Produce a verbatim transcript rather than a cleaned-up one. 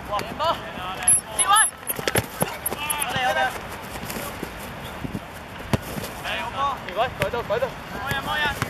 哇！連波，志威，我哋我哋，係好波，志威，改到改到，冇人冇人。